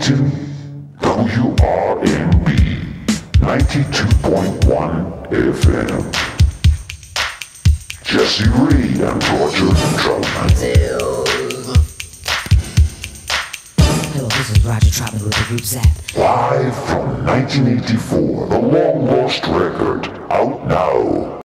Washington, WRNB 92.1 FM. Jesse Rae and Roger Troutman. Hello, this is Roger Troutman with the group Zap. Live from 1984, the long lost record, out now.